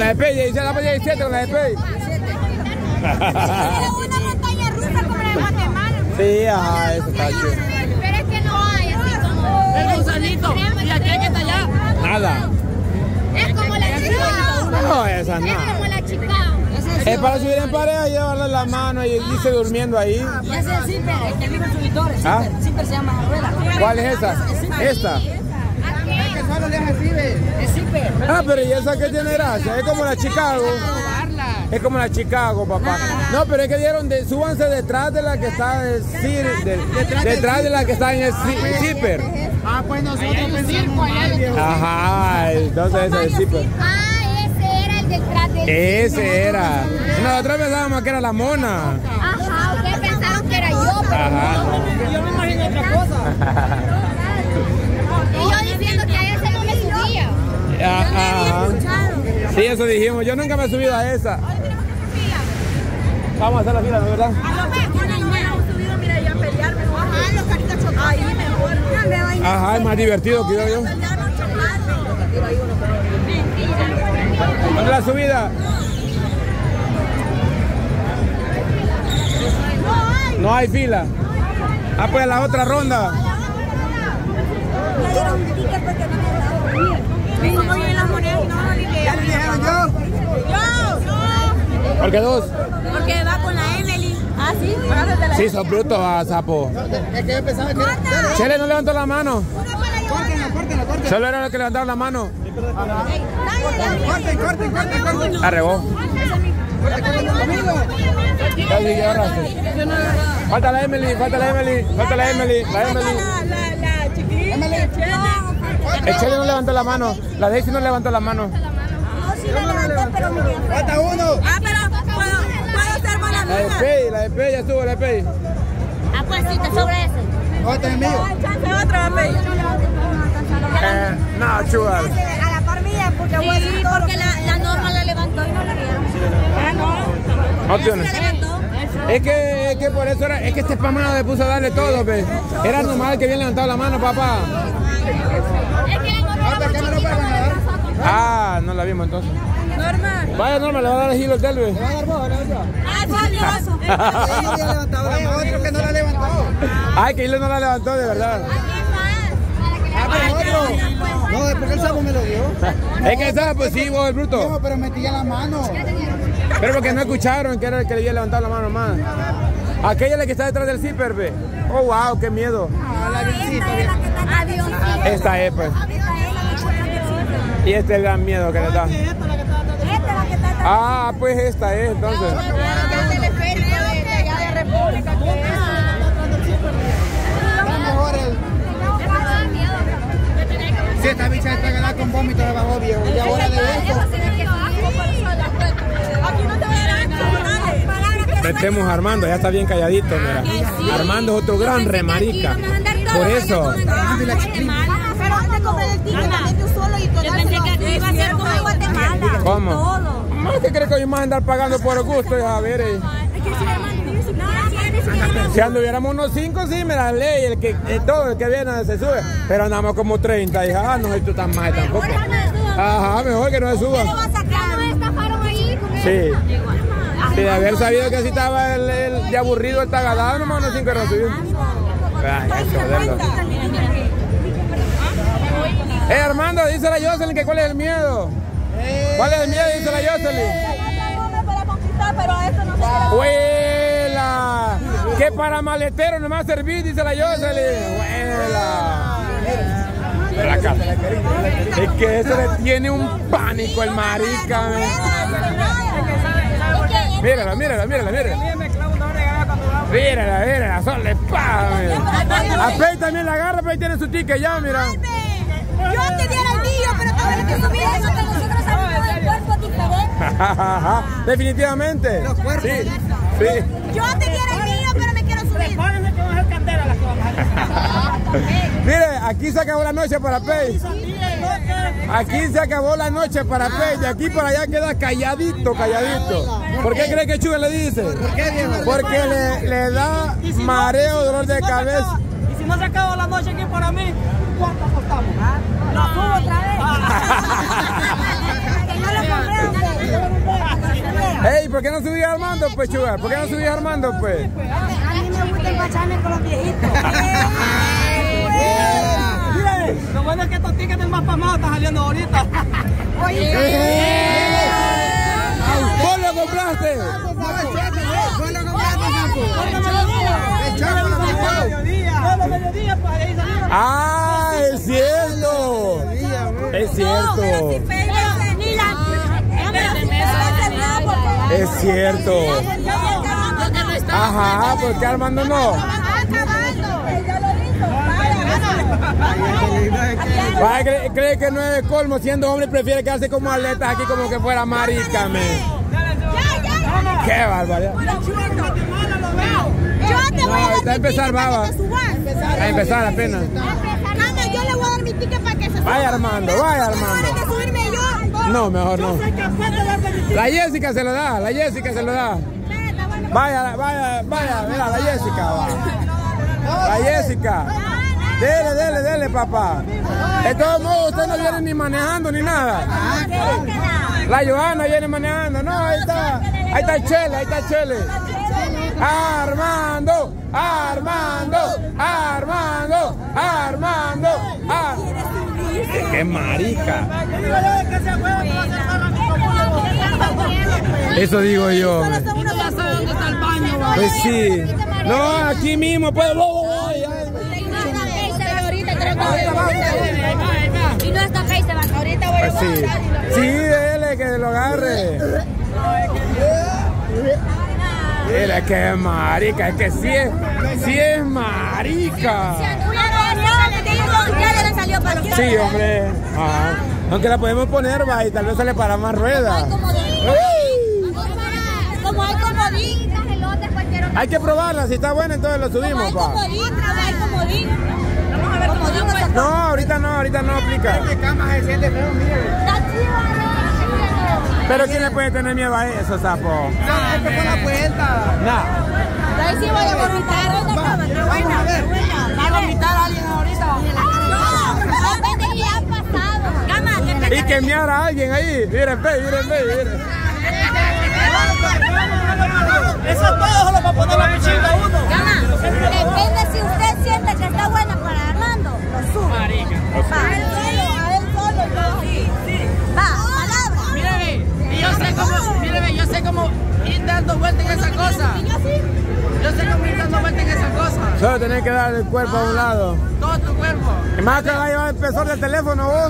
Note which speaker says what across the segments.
Speaker 1: la de Pei, dice la 17 con la de Pei.
Speaker 2: Una montaña rusa como la de Guatemala.
Speaker 1: Sí, ajá, eso está chido.
Speaker 2: Pero es que no hay así como...
Speaker 3: El gusanito. ¿Y aquel que está allá?
Speaker 1: Nada.
Speaker 2: Es como la Chicago.
Speaker 1: No, esa no.
Speaker 2: Es como la Chicago.
Speaker 1: Es para subir en pareja y llevarle la mano y irse durmiendo ahí.
Speaker 3: Y ese es el zipper, el que vive el subidor. El
Speaker 1: ¿Ah?
Speaker 3: zipper se llama rueda.
Speaker 1: ¿Cuál es esa? Esta.
Speaker 3: Solo le hace zipper. El zipper.
Speaker 1: Ah, pero ¿y esa que tiene gracia? Es como la Chicago. Es como la Chicago, papá. No, pero es que dieron, súbanse detrás de la que está detrás de la que está en el zipper.
Speaker 3: Ah, pues nosotros pensamos mal, viejo.
Speaker 1: Ajá, entonces ese es el zipper.
Speaker 2: Ah, ese era el detrás del...
Speaker 1: Ese era. Nosotros pensábamos que era la mona.
Speaker 2: Ajá, ustedes pensaron que era yo, pero
Speaker 1: Ajá.
Speaker 3: Yo me imagino otra cosa.
Speaker 2: y yo diciendo que a ese no me subía.
Speaker 1: Ajá. Sí, eso dijimos. Yo nunca me he subido a esa. Vamos a hacer la fila, ¿no es verdad? Ajá, es más divertido, creo yo. ¿Dónde es la subida? No hay fila. Ah, pues la otra ronda.
Speaker 3: ¿Ya le dijeron yo?
Speaker 1: ¿Por qué dos?
Speaker 2: Porque va con la Emily. Ah, sí.
Speaker 1: Sí, sos bruto, sapo.
Speaker 3: Es que yo pensaba que era...
Speaker 1: Chele no levantó la mano.
Speaker 3: Córtenla.
Speaker 1: Solo era el que levantaba la mano.
Speaker 3: Corten.
Speaker 1: Arrebó. Casi ya agarraste. Falta la Emily.
Speaker 2: La chiquita.
Speaker 1: El Chele no levantó la mano. La Daisy no levantó la mano.
Speaker 2: No, sí la levanté, pero me dio.
Speaker 3: Falta uno.
Speaker 2: Ah, pero puedo ser buena
Speaker 1: La de Pei, ya estuvo la de Pei.
Speaker 2: Ah, pues sí, te sobra ese.
Speaker 3: Otro es mío.
Speaker 2: Otra vez.
Speaker 1: No, chugar.
Speaker 2: A la par mía, porque voy a decir todo porque la Norma la levantó y no la vieron. Ah, no.
Speaker 1: Opciones. Es que por eso era, es que este pamado le puso a darle todo, pe. Era normal que bien levantado la mano, papá.
Speaker 2: Es que la Norma
Speaker 1: Ah, no la vimos entonces.
Speaker 2: Norma.
Speaker 1: Vaya, Norma, le va a dar el giro del ve.
Speaker 2: Ah, valioso.
Speaker 3: Otro que no la levantó.
Speaker 1: Ay, que Hilo no la levantó, de verdad.
Speaker 3: No, es porque el sapo me lo dio.
Speaker 1: Es que esa, pues sí, vos, el bruto.
Speaker 3: Viejo, pero metí ya la mano.
Speaker 1: Pero porque no escucharon que era el que le había levantado la mano más. Aquella es la que está detrás del zipper, ve. Oh, wow, qué miedo. Esta es, pues. Y este es el gran miedo que le da. Ah, pues esta es, entonces.
Speaker 3: Si esta bicha está ganada con vómito debajo, viejo. Y ahora de esto.
Speaker 1: Metemos a Armando, ya está bien calladito, mira. Armando es otro gran remarica. Por eso.
Speaker 2: Pero antes de comer el ticket también de un solo y todo. Yo pensé que aquí iba a ser como en Guatemala.
Speaker 1: ¿Cómo?
Speaker 2: Todo.
Speaker 1: ¿Qué crees que hoy más andar pagando por el gusto? A ver, si anduviéramos unos 5, sí, me la ley, el que todo el que viene se sube. Pero andamos como 30, hija, no soy tú tan mal tampoco. Ajá, mejor que no se suba. Sí. Sí, de haber sabido que así estaba el de aburrido el tagadado, nomás unos 5 no subió. Armando, dice la Jocelyn que cuál es el miedo. ¿Cuál es el miedo? Dice la Jocelyn. ¡Huela! Que para maletero no me va a servir, dice la Jocelyn. ¡Huela! Es que eso le tiene un pánico el marica. Mírala. Mírala, solo le paga. A Pei también la agarra, Pei tiene su ticket ya, mira.
Speaker 2: Yo te diera el mío, pero también que subir eso que nosotros sabemos el cuerpo diferente.
Speaker 1: Definitivamente.
Speaker 3: Los cuerpos.
Speaker 1: Sí.
Speaker 2: Yo te diera el mío, pero me quiero subir.
Speaker 3: Prepárense que van a hacer candela las cosas.
Speaker 1: Mire, aquí se acabó la noche para Pei. Aquí se acabó la noche para Pei. De aquí para allá queda calladito. ¿Por qué cree que Chuga le dice?
Speaker 3: ¿Por qué, viejo?
Speaker 1: Porque le da mareo, dolor de cabeza.
Speaker 3: Y si no se acabó la noche aquí para mí, ¿cuánto apostamos? Lo subo otra vez.
Speaker 2: Que no lo compré.
Speaker 1: ¿por qué no subís a Armando, pues, Sugar? ¿Por qué no subís a Armando, pues?
Speaker 2: A mí me gusta empacharme con los viejitos.
Speaker 3: Mire, lo bueno es que estos tickets del más famoso están saliendo ahorita.
Speaker 1: ¿Vos lo compraste? Ah, es cierto. Es cierto. Es cierto. Ajá, porque Armando no. Cree que no es de colmo, siendo hombre prefiere quedarse como atleta aquí como que fuera marica, Qué barbaridad. No, ahorita a empezar, baba. A empezar apenas.
Speaker 2: Yo le voy a dar mi ticket para que se suba.
Speaker 1: Vaya Armando, vaya Armando. No, mejor no. La Jessica se lo da, la Jessica se lo da. Vaya, mira, la Jessica va. La Jessica. Dele, papá. De todos modos, usted no viene ni manejando ni nada. La Johanna viene manejando. No, ahí está Chele. Armando. ¡Qué marica! Eso digo yo. Pues sí. No, aquí mismo, pues.
Speaker 2: Y no está Facebook, ahorita voy a
Speaker 1: Pues sí. Sí, dele que lo agarre. Mira que marica, es que sí es marica. Sí, hombre. Ajá. Aunque la podemos poner, va, y tal vez se le para más ruedas.
Speaker 2: Como hay comodín.
Speaker 1: Hay que probarla, si está buena entonces lo subimos, va. No, ahorita no aplica. Pero ¿quién le puede tener miedo a eso, sapo?
Speaker 3: No, esto fue la vuelta.
Speaker 1: No.
Speaker 2: Ahí sí voy a vomitar.
Speaker 3: ¿Va a vomitar a alguien ahorita?
Speaker 1: Y que meara a alguien ahí. Miren.
Speaker 3: Eso todo solo para poner la pichita a uno.
Speaker 2: Depende si usted siente que está buena para Armando, lo sube.
Speaker 3: Marica.
Speaker 2: Va, a él solo. Va, palabra.
Speaker 3: Míreme, y yo sé cómo ir dando vueltas en esa cosa. Yo sé cómo ir dando vueltas en esa cosa.
Speaker 1: Solo tenés que dar el cuerpo a un lado.
Speaker 3: Todo tu cuerpo.
Speaker 1: ¿Y más que va a llevar el peso del teléfono vos?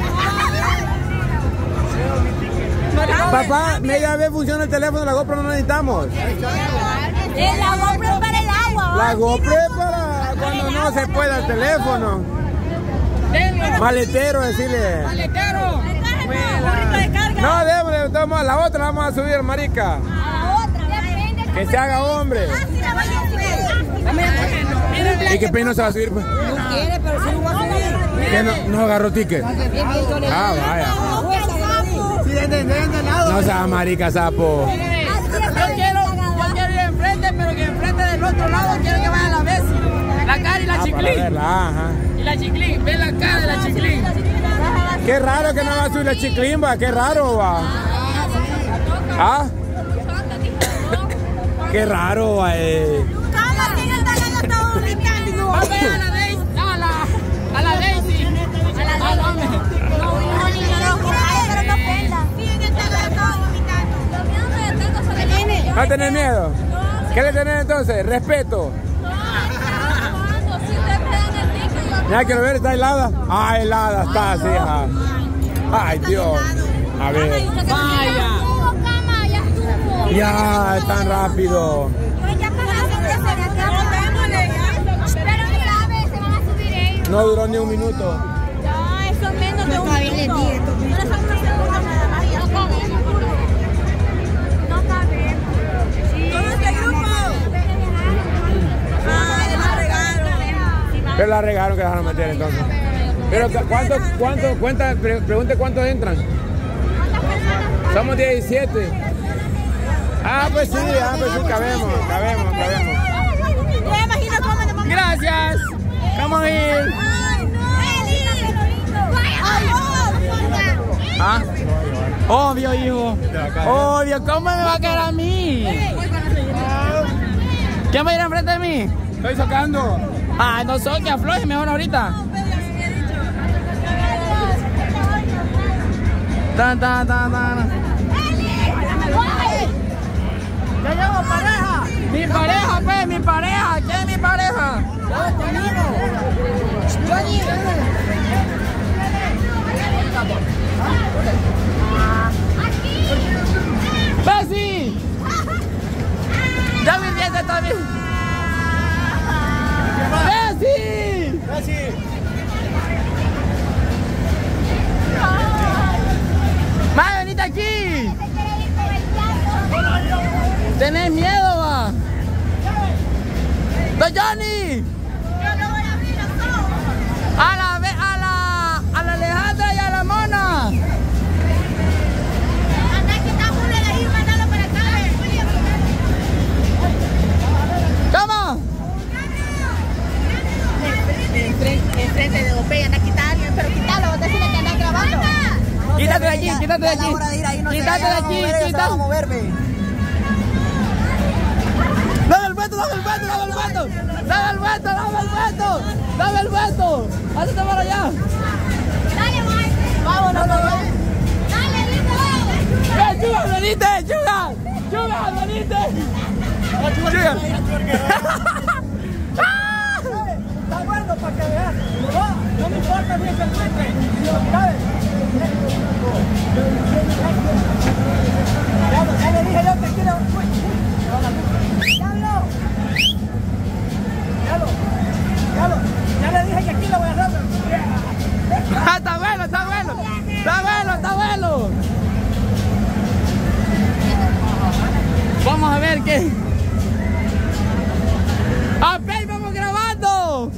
Speaker 1: Papá, media vez funciona el teléfono, la GoPro no necesitamos.
Speaker 2: La GoPro es para el agua.
Speaker 1: La GoPro es para cuando no se pueda el teléfono. Maletero, decirle.
Speaker 3: Maletero.
Speaker 1: No, démosle, toma, la otra la vamos a subir, marica. Que se haga hombre. ¿Y qué pena se va a subir?
Speaker 2: No quiere, pero sí lo va a subir.
Speaker 1: ¿Qué no agarró ticket? Ah, vaya. No sea marica, sapo.
Speaker 3: Yo quiero ir enfrente, pero que enfrente del otro lado quiero que vaya la vez. La cara y la chiclín.
Speaker 1: Ajá.
Speaker 3: Y la chiclín, ve la cara de la chiclín.
Speaker 1: Qué raro que no va a subir la chiclín, va. Qué raro, va. ¿Ah? Qué raro, va.
Speaker 3: A la Daisy.
Speaker 1: ¿No tenés miedo? ¿Qué le tenés entonces? Respeto. Mira que lo ver, está helada. Ah, helada está, sí, hija. Ay, Dios. A ver.
Speaker 3: Vaya.
Speaker 1: Ya, es tan rápido. No duró ni un minuto.
Speaker 2: Ya, eso menos de un minuto. No cabe. ¿Todo este grupo?
Speaker 1: Pero la regaron que dejaron meter entonces. Pero pregunte cuántos entran. Somos 17. Ah, pues sí, cabemos. Gracias. Vamos a ir.
Speaker 2: Ay, no.
Speaker 1: ¿Ah?
Speaker 3: Obvio, hijo. Obvio, ¿cómo me va a caer a mí? ¿Quién va a ir enfrente de mí?
Speaker 1: Estoy sacando.
Speaker 3: Ah, no soy que afloje mejor ahorita. Tan.
Speaker 2: ¡Ya llevo pareja!
Speaker 3: Mi pareja, pues, mi pareja. ¿Quién es mi pareja?
Speaker 2: Johnny.
Speaker 3: ¡Bessie! Ya me entiendes también. ¡Bessie! ¡Más, venite aquí! ¿Tenés miedo, va? ¡Don Johnny! ¡A la Alejandra y a la Mona!
Speaker 2: Anda, quitámosle de ahí y mandalo para acá.
Speaker 3: ¿Cómo?
Speaker 2: Enfrente de Ope, anda a quitar a alguien, pero quítalo, decirle que anda grabando.
Speaker 3: Quítate de aquí, quítate de aquí. Quítate de aquí, quítate. Dame el veto. Hazte para allá.
Speaker 2: Dale, Mike. Vámonos, dale,
Speaker 3: Chuga, venite, Chuga, venite. Chuga.
Speaker 4: Está bueno para que veas. No me importa bien que encuentre. Ya le dije yo que quiero. Ya le dije que aquí lo voy a hacer.
Speaker 3: Está bueno. Vamos a ver qué. ¡Apey, vamos grabando!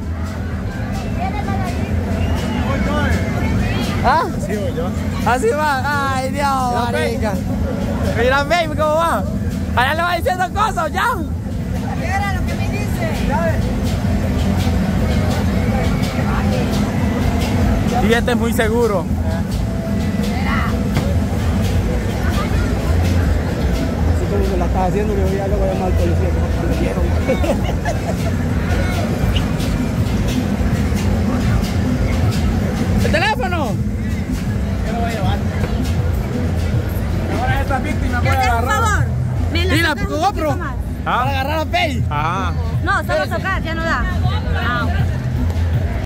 Speaker 3: ¿Ah?
Speaker 1: Así voy yo.
Speaker 3: Así va. Ay, Dios, marica. Mira, baby, ¿cómo va? Allá le va diciendo cosas, ya.
Speaker 2: ¿Qué era lo que me dice?
Speaker 3: Y este es muy seguro.
Speaker 4: Así como me la estás haciendo, yo ya le voy a llamar al policía.
Speaker 3: ¿El teléfono?
Speaker 1: Yo lo voy a llevar. Ahora esta víctima puede
Speaker 2: Por
Speaker 1: agarrar.
Speaker 2: favor.
Speaker 3: Mira, GoPro. Para agarrar a Pei.
Speaker 1: Ah.
Speaker 2: No, solo tocar, ya no da. Ah, ok.